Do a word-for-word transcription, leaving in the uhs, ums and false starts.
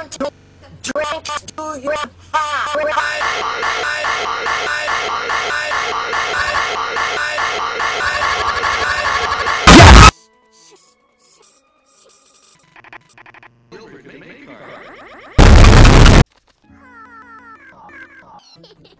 want to drink to your Wilbur, make a car.